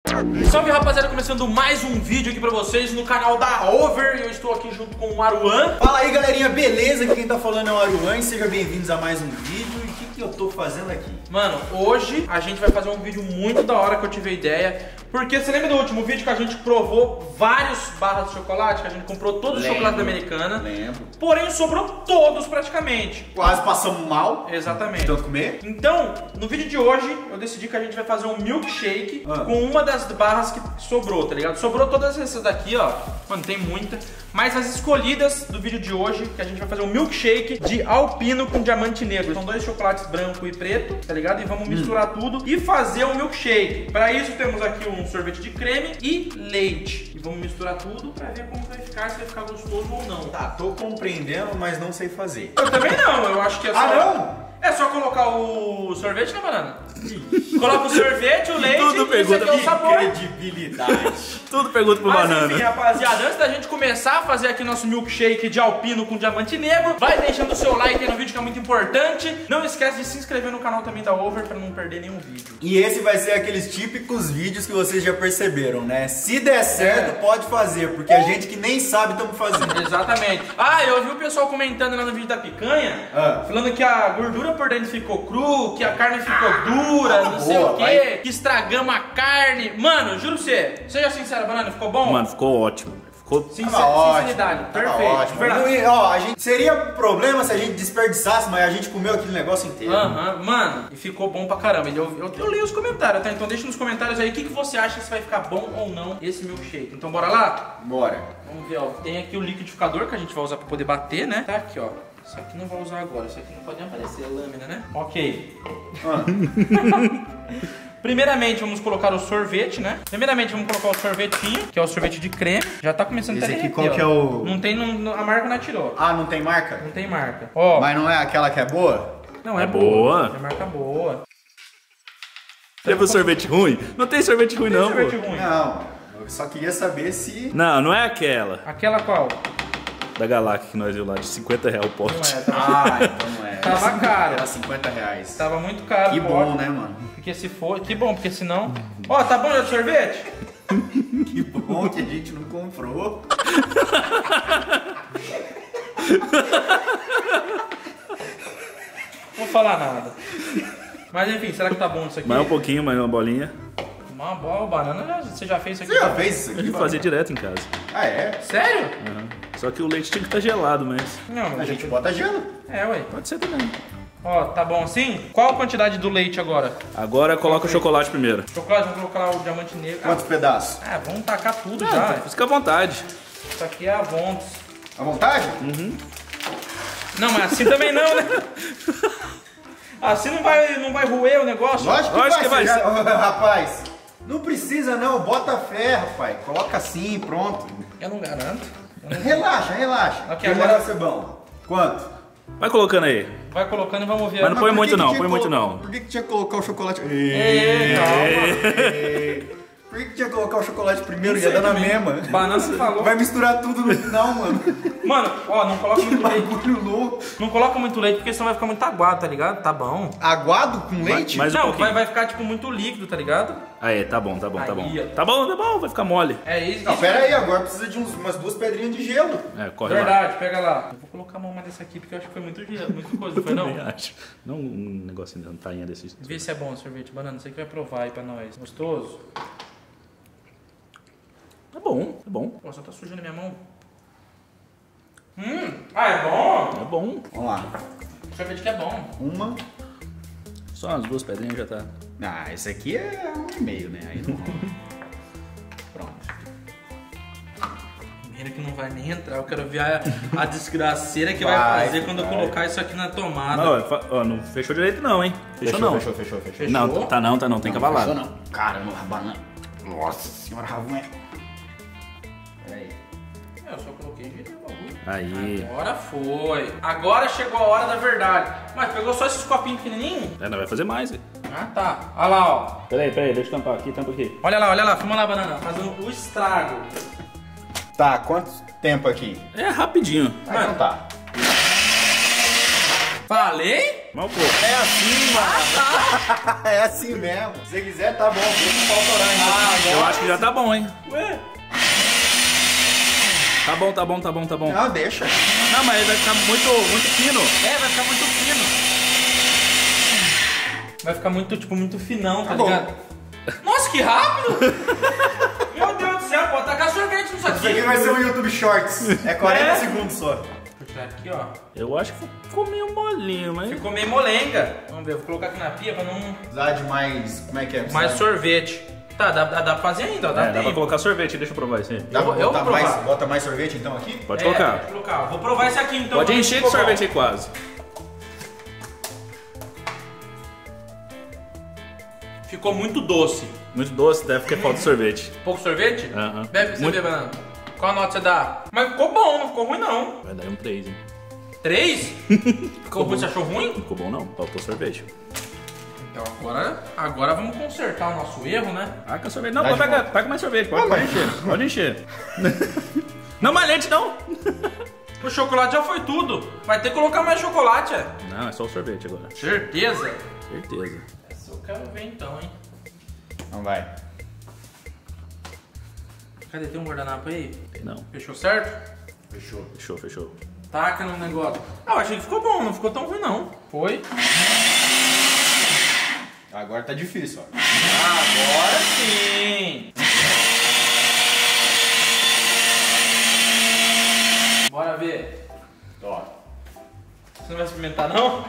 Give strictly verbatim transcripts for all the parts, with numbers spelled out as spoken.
Salve rapaziada, começando mais um vídeo aqui pra vocês no canal da Over. E eu estou aqui junto com o Aruan. Fala aí galerinha, beleza? Aqui quem tá falando é o Aruan e sejam bem-vindos a mais um vídeo. E o que, que eu tô fazendo aqui? Mano, hoje a gente vai fazer um vídeo muito da hora que eu tive a ideia. Porque você lembra do último vídeo que a gente provou vários barras de chocolate? Que a gente comprou todos os chocolates da Americana. Lembro. Porém sobrou todos praticamente. Quase passamos mal. Exatamente. De tanto comer. Então, no vídeo de hoje, eu decidi que a gente vai fazer um milkshake ah. com uma das barras que sobrou, tá ligado? Sobrou todas essas daqui, ó. Mano, tem muita. Mas as escolhidas do vídeo de hoje, que a gente vai fazer um milkshake de alpino com diamante negro. São dois chocolates branco e preto, tá ligado? E vamos hum. misturar tudo e fazer um milkshake. Para isso temos aqui um sorvete de creme e leite. E vamos misturar tudo pra ver como vai ficar, se vai ficar gostoso ou não. Tá, tô compreendendo, mas não sei fazer. Eu também não, eu acho que é só... Ah, não? É só colocar o sorvete na banana. Coloca o sorvete, o leite tudo e esse aqui é o sabor. Credibilidade. Tudo pergunta pro Mas banana. enfim, rapaziada, antes da gente começar a fazer aqui nosso milkshake de alpino com diamante negro, vai deixando o seu like aí no vídeo que é muito importante. Não esquece de se inscrever no canal também da Over pra não perder nenhum vídeo. E esse vai ser aqueles típicos vídeos que vocês já perceberam, né? Se der certo, é. pode fazer, porque a gente que nem sabe estamos fazendo. Exatamente. Ah, eu vi o pessoal comentando lá no vídeo da picanha, ah. falando que a gordura por dentro ficou cru, que a carne ficou dura, ah, não boa, sei o quê, vai. que estragamos a carne. Mano, juro pra você, seja sincero, banana, ficou bom? Mano, ficou ótimo. Ficou Sincer ótimo, sinceridade, perfeito. Ótimo. Não, ó, a gente seria problema se a gente desperdiçasse, mas a gente comeu aquele negócio inteiro. Aham, uhum, mano, e ficou bom pra caramba. Eu, eu, eu li os comentários, tá? Então deixa nos comentários aí o que, que você acha se vai ficar bom ou não esse milkshake. Então bora lá? Bora. Vamos ver, ó. Tem aqui o liquidificador que a gente vai usar pra poder bater, né? Tá aqui, ó. Isso aqui não vai usar agora, isso aqui não pode nem aparecer, a lâmina, né? Ok. Ah. Primeiramente vamos colocar o sorvete, né? Primeiramente vamos colocar o sorvetinho, que é o sorvete de creme. Já tá começando Esse a derreter, aqui qual ó. que é o... Não tem, não, a marca não tirou. Ah, não tem marca? Não tem marca. Ó. Mas não é aquela que é boa? Não, é, é boa. boa. É marca boa. Teve o sorvete ruim? Não tem sorvete ruim não, sorvete pô. ruim. Não, eu só queria saber se... Não, não é aquela. Aquela qual? Da Galáctica que nós viu lá, de cinquenta reais o pote. Não é, tava... Ah, então não é. Tava caro. Era cinquenta reais. Tava muito caro. Que bom, pode. né, mano? Porque se for... Que bom, porque senão... Ó, oh, tá bom já o sorvete? Que bom que a gente não comprou. Não vou falar nada. Mas enfim, será que tá bom isso aqui? Mais um pouquinho, mais uma bolinha. Uma bola, banana, você já fez isso aqui? Você já fez isso aqui? A gente fazia direto em casa. Ah, é? Sério? Uhum. Só que o leite tinha que estar gelado, mas... Não, mas A gente bota gelo. É, ué. Pode ser também. Ó, tá bom assim? Qual a quantidade do leite agora? Agora coloca o chocolate primeiro. Chocolate, vamos colocar lá o diamante negro. Quantos ah, pedaços? É, vamos tacar tudo Não, já. fica à vontade. Isso aqui é a Vontes. À vontade? Uhum. Não, mas assim também não, né? Assim não vai, não vai roer o negócio? Lógico que Lógico vai, que vai ser. Já... Rapaz, não precisa não, bota fé, rapaz. Coloca assim, pronto. Eu não garanto. Eu não... Relaxa, relaxa. Ok, agora agora vai ser bom. Quanto? Vai colocando aí. Vai colocando e vamos ver. Mas não põe por muito que que não, tinha põe muito colo- não. Por que, que tinha que colocar o chocolate? Ei, calma. Por que, que tinha que colocar o chocolate primeiro? Não Ia sei dar na também. mesma. Banana você falou. Vai misturar tudo no final, mano. Mano, ó, não coloca muito leite. Bagulho louco. Não coloca muito leite porque senão vai ficar muito aguado, tá ligado? Tá bom. Aguado com leite? Mas- um não, pouquinho. vai, vai ficar tipo muito líquido, tá ligado? Aí, tá bom, tá bom, tá bom. Aí, ó. Tá bom, tá bom, vai ficar mole. É isso. Não, isso pera aí, agora precisa de uns, umas duas pedrinhas de gelo. É, corre lá. Verdade, pega lá. Eu vou colocar a mão mais dessa aqui porque eu acho que foi muito gelo, muita coisa, não foi não? Também acho. Não um negocinho de tainha desse. Vê se é bom o sorvete, banana. Você que vai provar aí pra nós. Gostoso? É bom, é bom. Pô, só tá sujando minha mão. Hum, ah, é bom? É bom. Vamos lá. O sorvete que é bom. Uma. Só umas duas pedrinhas já tá. Ah, esse aqui é um e meio, né? Aí não rola. Pronto. Primeiro que não vai nem entrar. Eu quero ver a, a desgraceira que vai, Vai, fazer quando vai. eu colocar isso aqui na tomada. Não, ó, ó, não fechou direito não, hein? Fechou, não. Fechou, fechou, fechou. Fechou? Não, tá não, tá não, tem Não, cavalada. fechou não. Caramba, a banana. Nossa senhora, Ravon é. Pera aí. É, eu só coloquei direito no bagulho. Aí. Agora foi. Agora chegou a hora da verdade. Mas pegou só esses copinhos pequenininhos? É, não vai fazer mais. velho. Ah, tá. Olha lá, ó. Peraí, peraí, deixa eu tampar aqui, tampa aqui. Olha lá, olha lá. Filma lá, banana. Fazendo o estrago. Tá, quanto tempo aqui? É rapidinho. Ah, então tá. Falei? Mal pouco. É assim, mano. É assim mesmo. Se você quiser, tá bom. Deixa o pau torar ainda. Ah, Eu já tá bom, hein? Ué? Tá bom, tá bom, tá bom, tá bom. Não, deixa. Não, mas vai ficar muito, muito fino. É, vai ficar muito fino. Vai ficar muito, tipo, muito finão, tá, Tá bom. ligado? Nossa, que rápido! Meu Deus do céu, pode tacar sorvete nisso aqui. Isso aqui vai ser um YouTube Shorts. É quarenta É? segundos só. Vou tirar aqui, ó. Eu acho que ficou meio molinho, mas... Ficou meio molenga. Vamos ver, vou colocar aqui na pia pra não... Precisar de mais... Como é que é? Mais Precisar- sorvete. Tá, dá, dá, dá pra fazer ainda, ó. Dá É, dá pra tempo. colocar sorvete, deixa eu provar isso aí. Dá Eu pra vou- eu botar vou provar. mais, bota mais sorvete então aqui? Pode É, colocar. Pode colocar. Vou provar esse aqui então. Pode pra ver encher se de ficou sorvete bom. aí quase. Ficou muito doce. Muito doce, deve ficar falta de sorvete. Pouco sorvete? Aham. Bebe você Muito- vê, banana. Qual nota você dá? Mas ficou bom, não ficou ruim não. Vai dar um três, hein? Três? Ficou ruim, você achou ruim? Ficou bom não, faltou sorvete. Então agora, agora vamos consertar o nosso erro, né? Taca sorvete. Não, Dá pode de pegar, volta. pega mais sorvete, pode, Ah, pode mas- encher. Pode encher. Não, mais leite não. O chocolate já foi tudo. Vai ter que colocar mais chocolate, é? Não, é só o sorvete agora. Certeza? Certeza. Essa eu quero ver então, hein? Não vai. Cadê? Tem um guardanapo aí? Não, Fechou certo? Fechou. fechou, fechou. Taca no negócio. Ah, eu achei que ficou bom, não ficou tão ruim não. Foi? Agora tá difícil, ó. Agora sim! Bora ver. Ó. Você não vai experimentar não?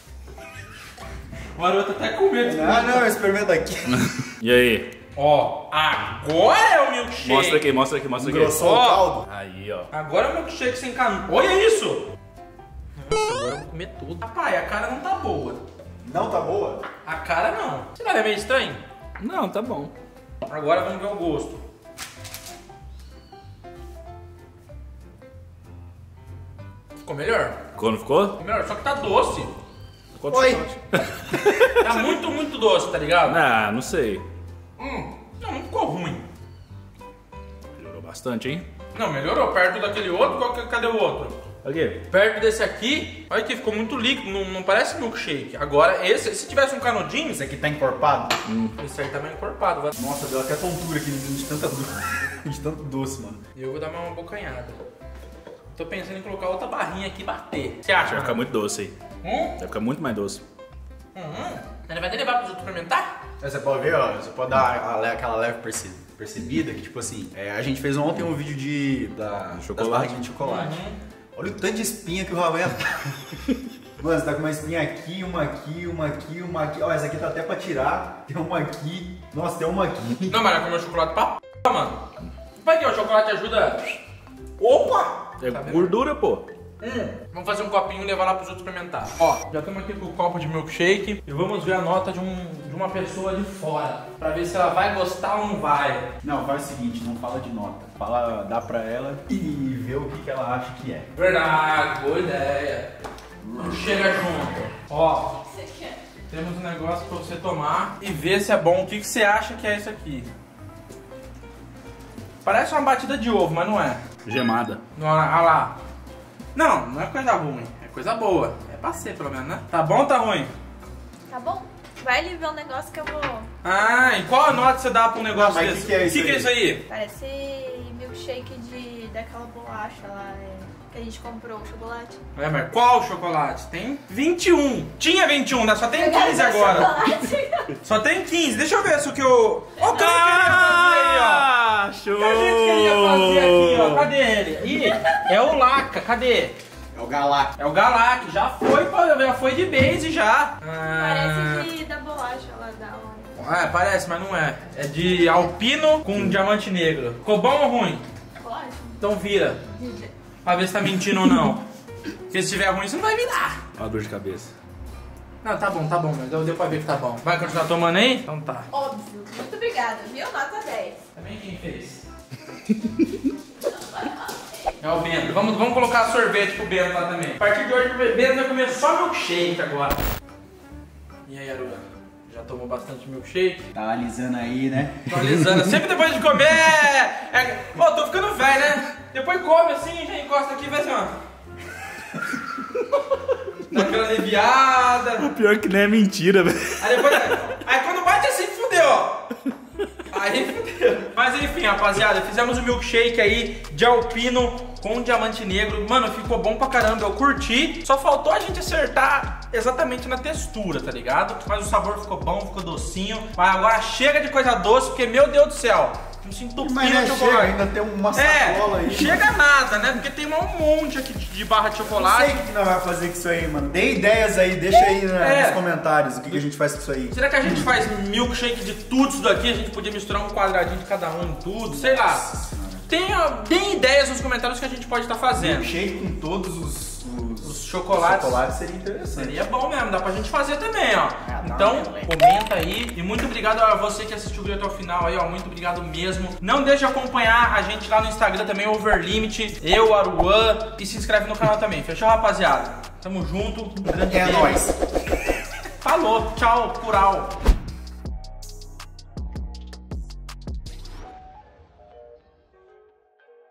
O Maroto até com medo de Ah, não, experimenta aqui. E aí? Ó, agora é o milkshake. Mostra aqui, mostra aqui, mostra aqui. Engrossou o Ó. caldo. Aí, ó. Agora é o milkshake sem canudo. Olha isso! Nossa, agora eu vou comer tudo. Rapaz, a cara não tá boa. Não tá boa? A cara não. Será que é meio estranho? Não, tá bom. Agora vamos ver o gosto. Ficou melhor? Quando ficou? Ficou melhor, só que tá doce. Quanto Oi. chocolate? Tá muito, muito doce, tá ligado? Ah, não sei. Hum, não, não ficou ruim. Melhorou bastante, hein? Não, melhorou. Perto daquele outro, qual que- cadê o outro? Aqui. Perto desse aqui, olha que ficou muito líquido, não, não parece milkshake. Agora, esse, se tivesse um canudinho, Esse aqui tá encorpado? esse aí tá meio encorpado. vai- Nossa, deu até tontura aqui de tanta doce. De tanto doce, mano. E eu vou dar uma bocanhada. Tô pensando em colocar outra barrinha aqui e bater. Você acha? Vai ficar muito doce aí. Hum? Vai ficar muito mais doce. Hum? Ele vai ter que levar pros outros experimentar? Aí você pode ver, ó, você pode dar a- a- aquela leve perce- percebida que, tipo assim, é, a gente fez ontem um vídeo de da, das chocolate. barrinhas de chocolate. Olha o tanto de espinha que o Raven Mano, você tá com uma espinha aqui, uma aqui, uma aqui, uma aqui. Ó, essa aqui tá até pra tirar. Tem uma aqui. Nossa, tem uma aqui. Não, mas ela comeu chocolate pra p, mano. Vai que o chocolate ajuda. Opa! É Tá vendo? gordura, pô. Hum, vamos fazer um copinho e levar lá pros outros experimentar. Ó, já estamos aqui com o copo de milkshake e vamos ver a nota de, um, de uma pessoa de fora. Pra ver se ela vai gostar ou não vai. Não, faz o seguinte, não fala de nota. Fala, dá pra ela e vê o que, que ela acha que é. Verdade, boa ideia. Chega junto. Ó, Você quer? temos um negócio pra você tomar e ver se é bom. O que, que você acha que é isso aqui? Parece uma batida de ovo, mas não é. Gemada. Não, olha lá. Não, não é coisa ruim, é coisa boa. É pra ser, pelo menos, né? Tá bom ou tá ruim? Tá bom? Vai ali ver um negócio que eu vou... Ah, e qual a nota você dá pra um negócio Não, mas desse? que que é isso que, que é aí? isso aí? Parece milkshake de... daquela bolacha lá, é, que a gente comprou, o chocolate. É, mas qual chocolate? Tem vinte e um. Tinha vinte e um, né? Só tem Pegaram quinze meu agora. chocolate. Só tem quinze. Deixa eu ver se o que eu... Ó, o que eu queria fazer aí, ó. Ah, show! O que a gente queria fazer aqui, ó. Cadê ele? Ih, é o Laca, cadê? É o Galac. É o Galac, já foi, pô, já foi de base já. Ah, Parece de... da bolacha lá, da hora. é, parece, mas não é. É de alpino com diamante negro. Ficou bom ou ruim? Chocolate? Então vira, pra ver se tá mentindo ou não. Porque se tiver ruim, você não vai virar. Ó a dor de cabeça. Não, tá bom, tá bom, mas deu deu pra ver que tá bom. Vai continuar tomando aí? Então tá. Óbvio. Muito obrigada, viu? Nota dez. Também quem fez? É o Bento. Vamos, vamos colocar sorvete pro Bento lá também. A partir de hoje, o Bento vai comer só milkshake agora. E aí, Aruan? Já tomou bastante milkshake? Tá alisando aí, né? Tô alisando. Sempre depois de comer. É... Ô, tô ficando velho, né? Depois come assim, já encosta aqui e vai assim, ó. Dá aquela aliviada. Pior que nem é mentira, velho. Aí depois. Aí quando bate assim, fudeu, ó. Aí, mas enfim, rapaziada, fizemos o milkshake aí de alpino com diamante negro. Mano, ficou bom pra caramba, eu curti. Só faltou a gente acertar exatamente na textura, tá ligado? Mas o sabor ficou bom, ficou docinho. Mas agora chega de coisa doce, porque, meu Deus do céu, não se entupindo Mas né, de chega, chocolate. ainda tem uma É, sacola aí. chega nada, né? Porque tem um monte aqui de barra de Não chocolate. sei o que nós vamos fazer com isso aí, mano. Dê ideias aí, deixa aí né, É. nos comentários o que, que a gente faz com isso aí. Será que a gente faz milkshake de tudo isso daqui? A gente podia misturar um quadradinho de cada um em tudo, sei lá. Tenha, deem ideias nos comentários que a gente pode estar fazendo. Milkshake com todos os, os, Os chocolates. chocolates seria interessante. Seria bom mesmo, dá pra gente fazer também, ó. Ah, dá Então, mesmo, hein? comenta aí. E muito obrigado a você que assistiu o vídeo até o final aí, ó. Muito obrigado mesmo. Não deixe de acompanhar a gente lá no Instagram também, Overlimit, eu, Aruan. E se inscreve no canal também. Fechou, rapaziada? Tamo junto. Um grande É beijo. nóis. Falou, tchau, cural.